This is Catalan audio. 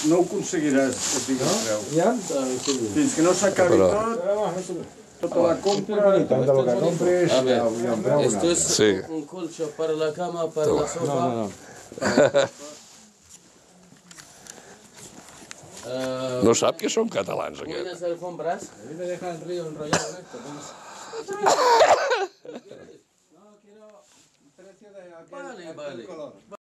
no ho aconseguiràs, et dic el preu. Ja? Fins que no s'acabi tot, tota la compra... Tanto lo que compres, A ver, ya un bravo, esto es Sí. un colcho para la cama, para la sopa. No sap que som catalans, aquest. Buenas alfombras. A mí me deja el río enrollado en esto. No, quiero precio de aquel color.